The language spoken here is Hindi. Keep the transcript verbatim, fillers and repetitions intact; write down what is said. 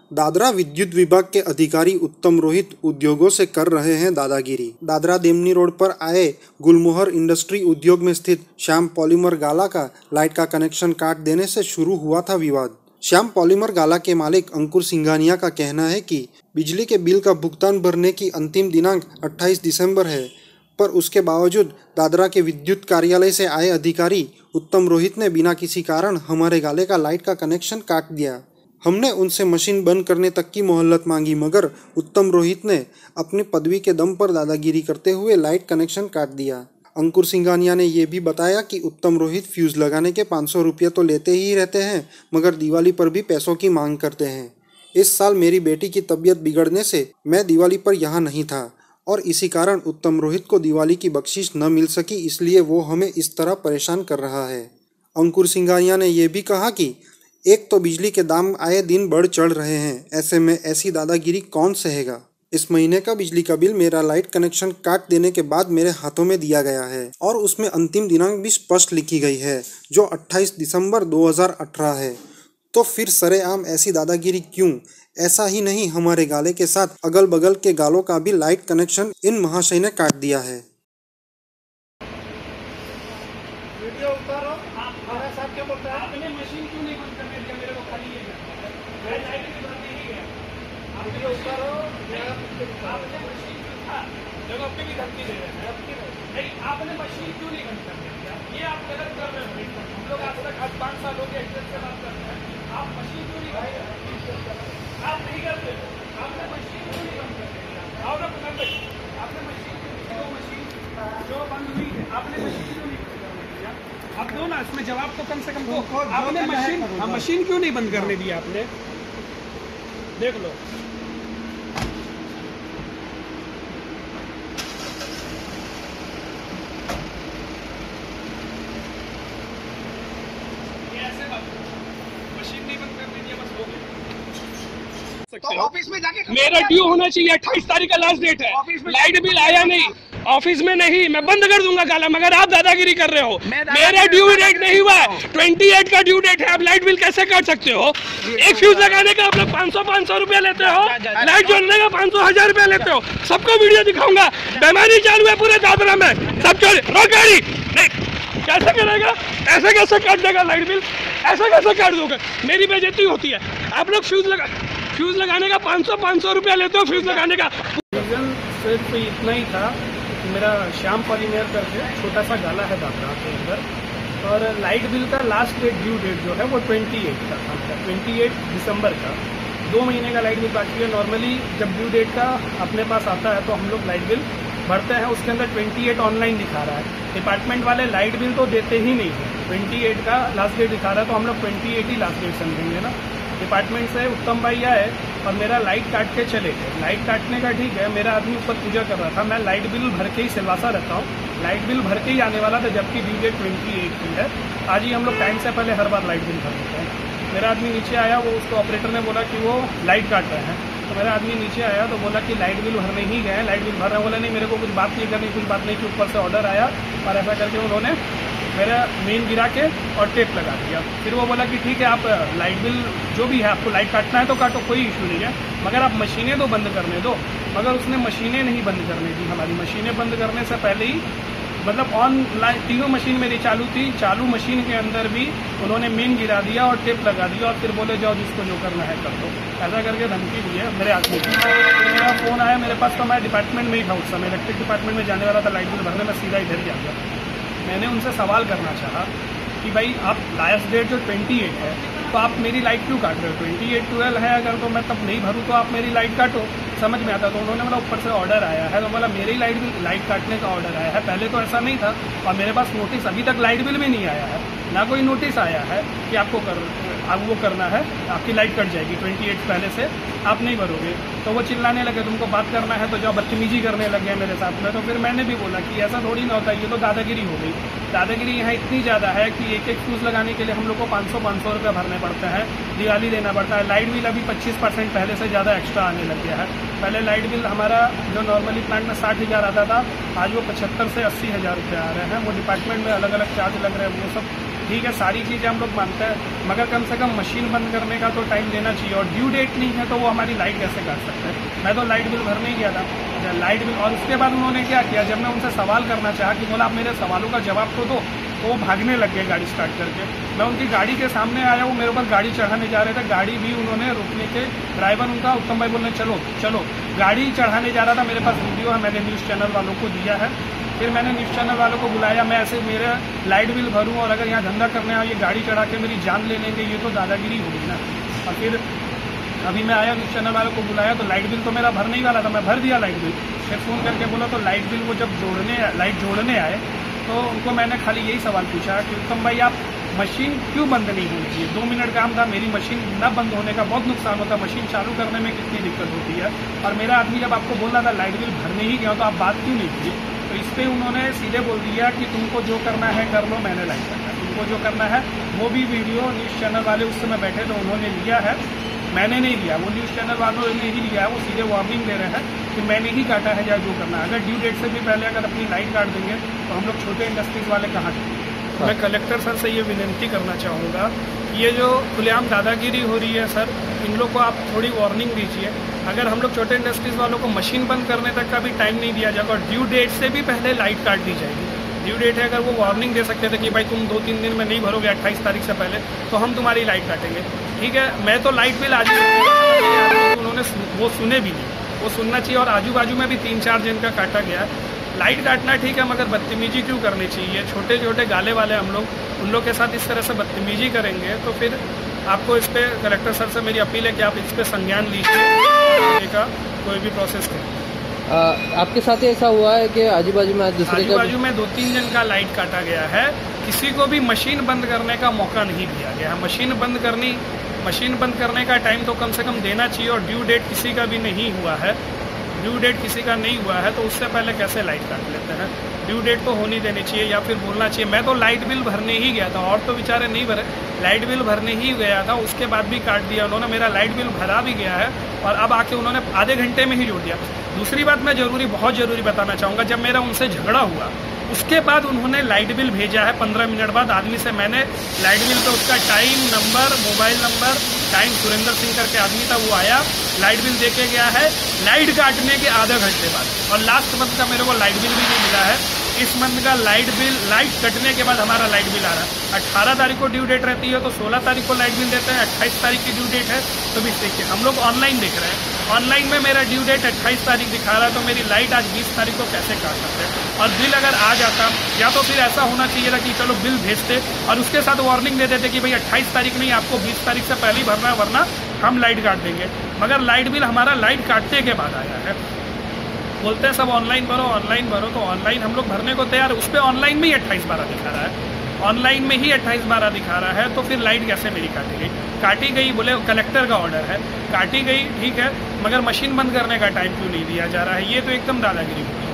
दादरा विद्युत विभाग के अधिकारी उत्तम रोहित उद्योगों से कर रहे हैं दादागिरी। दादरा देमनी रोड पर आए गुलमोहर इंडस्ट्री उद्योग में स्थित श्याम पॉलीमर गाला का लाइट का कनेक्शन काट देने से शुरू हुआ था विवाद। श्याम पॉलीमर गाला के मालिक अंकुर सिंघानिया का कहना है कि बिजली के बिल का भुगतान भरने की अंतिम दिनांक अट्ठाईस दिसंबर है, पर उसके बावजूद दादरा के विद्युत कार्यालय से आए अधिकारी उत्तम रोहित ने बिना किसी कारण हमारे गाले का लाइट का कनेक्शन काट दिया। हमने उनसे मशीन बंद करने तक की मोहलत मांगी, मगर उत्तम रोहित ने अपनी पदवी के दम पर दादागिरी करते हुए लाइट कनेक्शन काट दिया। अंकुर सिंघानिया ने यह भी बताया कि उत्तम रोहित फ्यूज लगाने के पाँच सौ रुपये तो लेते ही रहते हैं, मगर दिवाली पर भी पैसों की मांग करते हैं। इस साल मेरी बेटी की तबीयत बिगड़ने से मैं दिवाली पर यहाँ नहीं था और इसी कारण उत्तम रोहित को दिवाली की बख्शीश न मिल सकी, इसलिए वो हमें इस तरह परेशान कर रहा है। अंकुर सिंघानिया ने यह भी कहा कि एक तो बिजली के दाम आए दिन बढ़ चढ़ रहे हैं, ऐसे में ऐसी दादागिरी कौन सहेगा। इस महीने का बिजली का बिल मेरा लाइट कनेक्शन काट देने के बाद मेरे हाथों में दिया गया है और उसमें अंतिम दिनांक भी स्पष्ट लिखी गई है, जो अट्ठाईस दिसंबर दो हज़ार अठारह है। तो फिर सरेआम ऐसी दादागिरी क्यों? ऐसा ही नहीं, हमारे गाले के साथ अगल बगल के गालों का भी लाइट कनेक्शन इन महाशय ने काट दिया है। वीडियो उतारो। हमारे साथ क्या बोलता है? आपने मशीन क्यों नहीं बंद करने दिया मेरे को? खाली है मैं लाइट भी बंद नहीं है। आप वीडियो उतारो। आपने मशीन क्यों था? जब अपने भी धमकी दे रहे हैं नहीं, आपने मशीन क्यों नहीं बंद करने दिया? ये आप गलत कर रहे हो। हम लोग आज तक आज पाँच साल हो गए एक्सेस से बात कर रहे हैं, आप मशीन क्यों नहीं बंद करते? आप नहीं करते, आपने मशीन क्यों नहीं बंद करने दिया? आओ ना पकड़ लो। आपने मशीन जो मशीन जो बंद हुई है, आपने मशीन क्यों नहीं बंद करने दिया? आप दो ना, इसमें जवाब तो कम से कम दो। आपने मशीन हाँ मशीन क्यों नहीं बंद करने दिया? आपने देख लो। ऐसे बात मशीन नहीं बंद करने दिया, बस हो गया। तो ऑफिस में जाके मेरा ड्यू होना चाहिए। अट्ठाईस तारीख का लास्ट डेट है। लाइट बिल आया नहीं, ऑफिस में नहीं, मैं बंद कर दूंगा गाला, मगर आप दादागिरी कर रहे हो। मेरा ड्यू डेट नहीं हुआ है, अट्ठाईस का ड्यू डेट है। आप लाइट बिल कैसे काट सकते हो? एक फ्यूज लगाने का आप लोग पाँच सौ पाँच सौ रुपया लेते हो, लाइट जोड़ने का पाँच सौ हजार रुपया लेते हो। सबको वीडियो दिखाऊंगा। बीमारी चालू है पूरे दादरा में, सब चोरी। रोक गाड़ी। कैसे करेगा? ऐसे कैसे काट देगा लाइट बिल? ऐसे कैसे काट दोगे? मेरी बेइज्जती होती है। आप लोग फ्यूज लगा फ्यूज लगाने का पाँच सौ पाँच सौ रुपया लेते हो फ्यूज लगाने का। रीजन सिर्फ इतना ही था, मेरा श्याम पॉलीमर करके छोटा सा गाला है दादरा के अंदर, और लाइट बिल का लास्ट डेट ड्यू डेट जो है वो अट्ठाईस का था, अट्ठाईस दिसंबर का। दो महीने का लाइट बिल बाकी है। नॉर्मली जब ड्यू डेट का अपने पास आता है तो हम लोग लाइट बिल भरते हैं, उसके अंदर अट्ठाईस ऑनलाइन दिखा रहा है। डिपार्टमेंट वाले लाइट बिल तो देते ही नहीं है। अट्ठाईस का लास्ट डेट दिखा रहा है तो हम लोग अट्ठाईस ही लास्ट डेट समझेंगे ना। डिपार्टमेंट से उत्तम भाई आए और मेरा लाइट काट के चले गए। लाइट काटने का ठीक है, मेरा आदमी ऊपर पूजा कर रहा था, मैं लाइट बिल भर के ही सिलवासा रहता हूँ, लाइट बिल भर के ही आने वाला था, जबकि ड्यू डेट अट्ठाईस की है। आज ही हम लोग टाइम से पहले हर बार लाइट बिल भर देते हैं। मेरा आदमी नीचे आया, वो उसको ऑपरेटर ने बोला कि वो लाइट काट रहे हैं, तो मेरा आदमी नीचे आया तो बोला कि लाइट बिल भरने ही गए, लाइट बिल भर रहे हैं। बोला नहीं, मेरे को कुछ बात नहीं करनी, कुछ बात नहीं कि ऊपर से ऑर्डर आया, और ऐसा करके उन्होंने मेरा मेन गिरा के और टेप लगा दिया। फिर वो बोला कि ठीक है, आप लाइट बिल जो भी है, आपको लाइट काटना है तो काटो, कोई इशू नहीं है, मगर आप मशीनें तो बंद करने दो। मगर उसने मशीनें नहीं बंद करने दी। हमारी मशीनें बंद करने से पहले ही, मतलब ऑनलाइन तीनों मशीन मेरी चालू थी, चालू मशीन के अंदर भी उन्होंने मेन गिरा दिया और टेप लगा दिया, और फिर बोले जाओ जिसको जो करना है कर दो। ऐसा करके धमकी दी है मेरे आदमी की। मेरा फ़ोन आया मेरे पास, तो मैं डिपार्टमेंट में ही था उस समय, इलेक्ट्रिक डिपार्टमेंट में जाने वाला था लाइट बिल भरने में, सीधा इधर ही आ गया। मैंने उनसे सवाल करना चाहा कि भाई आप लास्ट डेट जो अट्ठाईस है तो आप मेरी लाइट क्यों काट रहे हो? अट्ठाईस ट्वेल्व है अगर, तो मैं तब नहीं भरूँ तो आप मेरी लाइट काटो, समझ में आता। तो उन्होंने बोला ऊपर से ऑर्डर आया है, तो बोला मेरी लाइट बिल लाइट काटने का ऑर्डर आया है, पहले तो ऐसा नहीं था, और मेरे पास नोटिस अभी तक लाइट बिल में नहीं आया है, ना कोई नोटिस आया है कि आपको कर अब वो करना है, आपकी लाइट कट जाएगी अट्ठाईस पहले से, आप नहीं भरोगे। तो वो चिल्लाने लगे, तुमको बात करना है तो जो बदतमीजी करने लगे मेरे साथ में। तो फिर मैंने भी बोला कि ऐसा थोड़ी ना होता है, ये तो दादागिरी हो गई। दादागिरी यहाँ इतनी ज़्यादा है कि एक एक फ्यूज़ लगाने के लिए हम लोग को पाँच सौ पाँच सौ रुपये भरने पड़ते हैं, दिवाली देना पड़ता है। लाइट बिल अभी पच्चीस परसेंट पहले से ज़्यादा एक्स्ट्रा आने लग गया है। पहले लाइट बिल हमारा जो नॉर्मली प्लांट में साठ हज़ार आता था, आज वो पचहत्तर से अस्सी हज़ार रुपये आ रहे हैं। वो डिपार्टमेंट में अलग अलग चार्ज लग रहे हैं, वो सब ठीक है, सारी चीज़ें हम लोग मानते हैं, मगर कम से कम मशीन बंद करने का तो टाइम देना चाहिए। और ड्यू डेट नहीं है तो वो हमारी लाइट कैसे काट सकते हैं। मैं तो लाइट बिल भरने ही गया था, लाइट बिल, और उसके बाद उन्होंने क्या किया, जब मैं उनसे सवाल करना चाहा कि बोला आप मेरे सवालों का जवाब तो दो, तो वो भागने लग गए गाड़ी स्टार्ट करके। मैं उनकी गाड़ी के सामने आया, वो मेरे ऊपर गाड़ी चढ़ाने जा रहे थे, गाड़ी भी उन्होंने रोकने के, ड्राइवर उनका उत्तम भाई बोलने चलो चलो, गाड़ी चढ़ाने जा रहा था। मेरे पास वीडियो है, मैंने न्यूज़ चैनल वालों को दिया है। फिर मैंने न्यूज़ चैनल वालों को बुलाया, मैं ऐसे मेरा लाइट बिल भरूँ और अगर यहाँ धंधा करने आऊँ, ये गाड़ी चढ़ा के मेरी जान ले लेंगे, ये तो दादागिरी होगी ना। और फिर अभी मैं आया, न्यूज़ चैनल वालों को बुलाया, तो लाइट बिल तो मेरा भरने ही वाला था, मैं भर दिया लाइट बिल। फिर फ़ोन करके बोला तो लाइट बिल वो जब जोड़ने लाइट जोड़ने आए तो उनको मैंने खाली यही सवाल पूछा कि उत्तम भाई आप मशीन क्यों बंद नहीं होनी चाहिए, दो मिनट काम था, मेरी मशीन न बंद होने का बहुत नुकसान होता, मशीन चालू करने में कितनी दिक्कत होती है, और मेरा आदमी जब आपको बोल रहा था लाइट बिल भरने ही गया तो आप बात क्यों नहीं की। तो इस पर उन्होंने सीधे बोल दिया कि तुमको जो करना है कर लो, मैंने लाइट करना है, तुमको जो करना है। वो भी वीडियो न्यूज़ चैनल वाले उस समय बैठे तो उन्होंने लिया है, मैंने नहीं लिया, वो न्यूज़ चैनल वालों ने ही लिया है। वो सीधे वार्निंग दे रहे हैं कि मैंने ही काटा है या जो करना है। अगर ड्यू डेट से भी पहले अगर अपनी लाइट काट देंगे तो हम लोग छोटे इंडस्ट्रीज वाले कहाँ जाएंगे। मैं कलेक्टर सर से ये विनती करना चाहूँगा कि ये जो खुलेआम दादागिरी हो रही है सर, इन लोग को आप थोड़ी वार्निंग दीजिए। अगर हम लोग छोटे इंडस्ट्रीज वालों को मशीन बंद करने तक का भी टाइम नहीं दिया जाएगा और ड्यू डेट से भी पहले लाइट काट दी जाएगी। ड्यू डेट है, अगर वो वार्निंग दे सकते थे कि भाई तुम दो तीन दिन में नहीं भरोगे अट्ठाईस तारीख से पहले, तो हम तुम्हारी लाइट काटेंगे। ठीक है, मैं तो लाइट बिल आज उन्होंने वो सुने भी नहीं, वो सुनना चाहिए। और आजू बाजू में भी तीन चार दिन का काटा गया। लाइट काटना ठीक है, मगर बदतमीजी क्यों करनी चाहिए। छोटे छोटे गाले वाले हम लोग, उन लोग के साथ इस तरह से बदतमीजी करेंगे तो फिर आपको इस पर कलेक्टर सर से मेरी अपील है कि आप इस पर संज्ञान लीजिए, का कोई भी प्रोसेस करें। आ, आपके साथ ऐसा हुआ है कि आजू बाजू में दूसरे आजू बाजू में दो तीन जन का लाइट काटा गया है, किसी को भी मशीन बंद करने का मौका नहीं दिया गया। मशीन बंद करनी मशीन बंद करने का टाइम तो कम से कम देना चाहिए। और ड्यू डेट किसी का भी नहीं हुआ है, ड्यू डेट किसी का नहीं हुआ है तो उससे पहले कैसे लाइट काट लेते हैं। ड्यू डेट तो होनी देनी चाहिए या फिर बोलना चाहिए। मैं तो लाइट बिल भरने ही गया था, और तो बेचारे नहीं भरे, लाइट बिल भरने ही गया था, उसके बाद भी काट दिया उन्होंने। मेरा लाइट बिल भरा भी गया है और अब आके उन्होंने आधे घंटे में ही जोड़ दिया। दूसरी बात मैं जरूरी बहुत ज़रूरी बताना चाहूँगा, जब मेरा उनसे झगड़ा हुआ उसके बाद उन्होंने लाइट बिल भेजा है पंद्रह मिनट बाद। आदमी से मैंने लाइट बिल पे उसका time, number, mobile number, time Surendra Singh करके आदमी था, वो आया, लाइट बिल देके गया है लाइट काटने के आधे घंटे बाद। और लास्ट मंथ का मेरे को लाइट बिल भी नहीं मिला है। इस मंथ का लाइट बिल, लाइट कटने के बाद हमारा लाइट बिल आ रहा है। अट्ठारह तारीख को ड्यू डेट रहती है तो सोलह तारीख को लाइट बिल देते हैं, अट्ठाईस तारीख की ड्यू डेट है तो बीस देखिए हम लोग ऑनलाइन देख रहे हैं। ऑनलाइन में मेरा ड्यू डेट अट्ठाईस तारीख दिखा रहा है तो मेरी लाइट आज बीस तारीख को कैसे काट सकते हैं। और बिल अगर आ जाता, या तो फिर ऐसा होना चाहिए था कि चलो बिल भेजते और उसके साथ वार्निंग दे देते कि भाई अट्ठाईस तारीख नहीं, आपको बीस तारीख से पहले ही भरना, वरना हम लाइट काट देंगे। मगर लाइट बिल हमारा लाइट काटने के बाद आया है। बोलते हैं सब ऑनलाइन भरो ऑनलाइन भरो, तो ऑनलाइन हम लोग भरने को तैयार, उस पर ऑनलाइन में ही अट्ठाईस बारह दिखा रहा है, ऑनलाइन में ही अट्ठाईस बारह दिखा रहा है। तो फिर लाइट कैसे मेरी काटी गई? काटी गई, बोले कलेक्टर का ऑर्डर है, काटी गई ठीक है, मगर मशीन बंद करने का टाइम क्यों नहीं दिया जा रहा है? ये तो एकदम दादागिरी होगी।